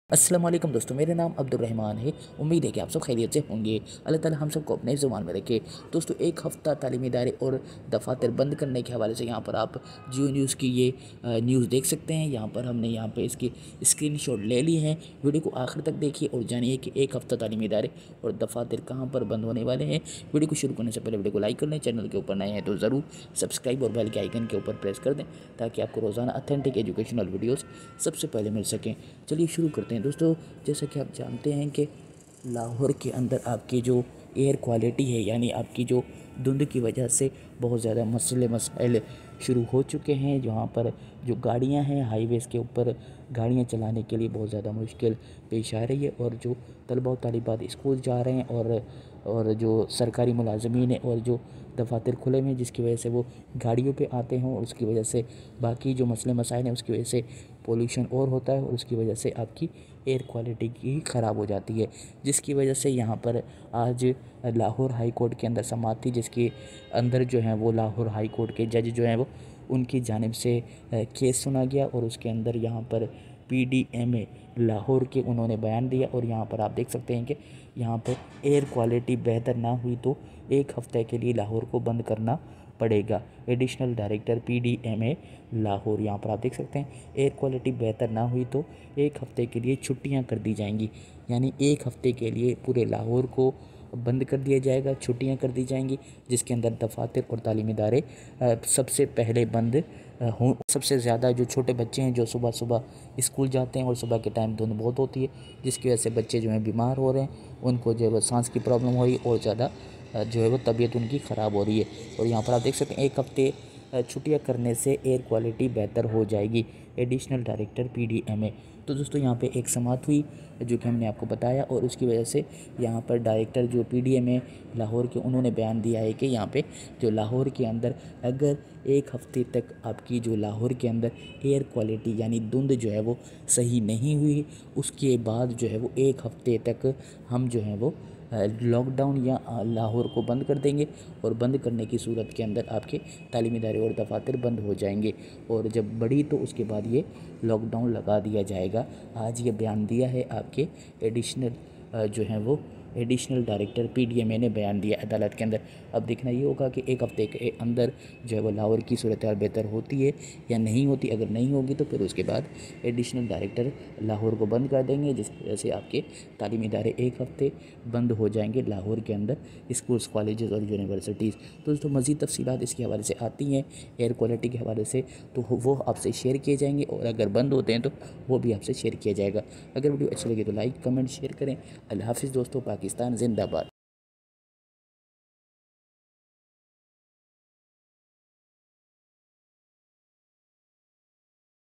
अस्सलाम वालेकुम दोस्तों, मेरा नाम अब्दुर्रहमान है। उम्मीद है कि आप सब खैरियत से होंगे। अल्लाह ताला हम सबको अपने ज़ुबान में रखे। दोस्तों, एक हफ़्ता तालीमी इदारे और दफ़ातर बंद करने के हवाले से यहाँ पर आप जियो न्यूज़ की ये न्यूज़ देख सकते हैं। यहाँ पर हमने यहाँ पे इसकी स्क्रीनशॉट ले ली है। वीडियो को आखिर तक देखिए और जानिए कि एक हफ़्ता तालीमी इदारे और दफ़ातर कहाँ पर बंद होने वाले हैं। वीडियो को शुरू करने से पहले वीडियो को लाइक कर लें। चैनल के ऊपर नए हैं तो ज़रूर सब्सक्राइब और बेल के आइकन के ऊपर प्रेस कर दें ताकि आपको रोज़ाना अथेंटिक एजुकेशनल वीडियोज़ सबसे पहले मिल सकें। चलिए शुरू करते हैं दोस्तों। जैसा कि आप जानते हैं कि लाहौर के अंदर आपकी जो एयर क्वालिटी है, यानी आपकी जो धुंध की वजह से बहुत ज़्यादा मसाइल शुरू हो चुके हैं। जहाँ पर जो गाड़ियाँ हैं हाईवेज़ के ऊपर गाड़ियाँ चलाने के लिए बहुत ज़्यादा मुश्किल पेश आ रही है। और जो तलबा और तालिबात स्कूल जा रहे हैं और जो सरकारी मुलाजमीन है और जो दफातर खुले हुए हैं, जिसकी वजह से वो गाड़ियों पे आते हैं और उसकी वजह से बाकी जो मसले मसाइल हैं उसकी वजह से पोल्यूशन और होता है और उसकी वजह से आपकी एयर क्वालिटी की ख़राब हो जाती है। जिसकी वजह से यहाँ पर आज लाहौर हाई कोर्ट के अंदर समाअत थी, जिसके अंदर जो है वो लाहौर हाई कोर्ट के जज जो हैं वो उनकी जानिब से केस सुना गया और उसके अंदर यहाँ पर PDMA लाहौर के उन्होंने बयान दिया। और यहाँ पर आप देख सकते हैं कि यहाँ पर एयर क्वालिटी बेहतर ना हुई तो एक हफ़्ते के लिए लाहौर को बंद करना पड़ेगा। एडिशनल डायरेक्टर PDMA लाहौर, यहाँ पर आप देख सकते हैं एयर क्वालिटी बेहतर ना हुई तो एक हफ़्ते के लिए छुट्टियाँ कर दी जाएंगी। यानी एक हफ़्ते के लिए पूरे लाहौर को बंद कर दिया जाएगा, छुट्टियां कर दी जाएंगी, जिसके अंदर दफातर और तालीमी इदारे सबसे पहले बंद हों। सबसे ज़्यादा जो छोटे बच्चे हैं जो सुबह सुबह स्कूल जाते हैं और सुबह के टाइम धुंध बहुत होती है, जिसकी वजह से बच्चे जो हैं बीमार हो रहे हैं, उनको जो है वो सांस की प्रॉब्लम हो रही है और ज़्यादा जो है वो तबीयत उनकी ख़राब हो रही है। और यहाँ पर आप देख सकते हैं एक हफ़्ते छुट्टियाँ करने से एयर क्वालिटी बेहतर हो जाएगी। Additional director PDMA। तो दोस्तों यहाँ पे एक समाअत हुई जो कि हमने आपको बताया और उसकी वजह से यहाँ पर डायरेक्टर जो PDMA लाहौर के उन्होंने बयान दिया है कि यहाँ पे जो लाहौर के अंदर अगर एक हफ़्ते तक आपकी जो लाहौर के अंदर एयर क्वालिटी यानी धुंध जो है वो सही नहीं हुई, उसके बाद जो है वो एक हफ़्ते तक हम जो है वो लॉकडाउन या लाहौर को बंद कर देंगे। और बंद करने की सूरत के अंदर आपके तालीमी इदारे और दफातर बंद हो जाएंगे और जब बड़ी तो उसके बाद ये लॉकडाउन लगा दिया जाएगा। आज ये बयान दिया है आपके एडिशनल जो हैं वो एडिशनल डायरेक्टर PDMA ने बयान दिया अदालत के अंदर। अब देखना ये होगा कि एक हफ़्ते के अंदर जो है वो लाहौर की सूरत हाल बेहतर होती है या नहीं होती। अगर नहीं होगी तो फिर उसके बाद एडिशनल डायरेक्टर लाहौर को बंद कर देंगे, जिसकी वजह से आपके तालीमी इदारे एक हफ़्ते बंद हो जाएंगे लाहौर के अंदर, स्कूल्स कॉलेजेस और यूनिवर्सिटीज़। तो दोस्तों मज़ीद तफसीलात इसके हवाले से आती हैं एयर क्वालिटी के हवाले से, तो वो आपसे शेयर किए जाएंगे और अगर बंद होते हैं तो वो भी आपसे शेयर किया जाएगा। अगर वीडियो अच्छी लगे तो लाइक कमेंट शेयर करें। अल्लाह हाफ़िज़ दोस्तों, पाकिस्तान जिंदाबाद।